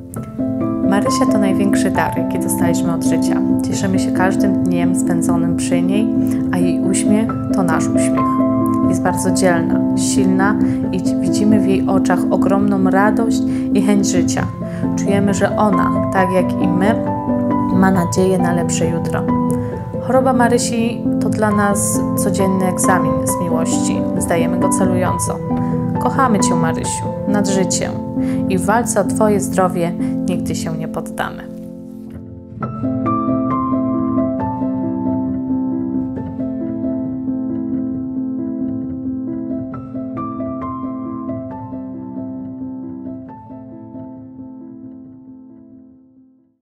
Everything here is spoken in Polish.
Marysia to największy dar, jaki dostaliśmy od życia. Cieszymy się każdym dniem spędzonym przy niej, a jej uśmiech to nasz uśmiech. Jest bardzo dzielna, silna i widzimy w jej oczach ogromną radość i chęć życia. Czujemy, że ona, tak jak i my, ma nadzieję na lepsze jutro. Choroba Marysi to dla nas codzienny egzamin z miłości. Zdajemy go celująco. Kochamy Cię, Marysiu, nad życiem i w walce o Twoje zdrowie nigdy się nie poddamy.